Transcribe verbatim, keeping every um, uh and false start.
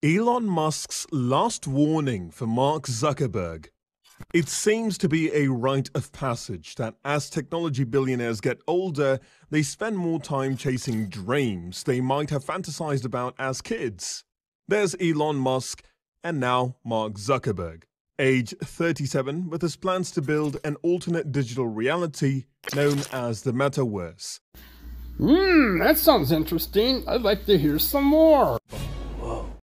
Elon Musk's last warning for Mark Zuckerberg. It seems to be a rite of passage that as technology billionaires get older, they spend more time chasing dreams they might have fantasized about as kids. There's Elon Musk, and now Mark Zuckerberg, age thirty-seven, with his plans to build an alternate digital reality known as the metaverse. Hmm, that sounds interesting. I'd like to hear some more.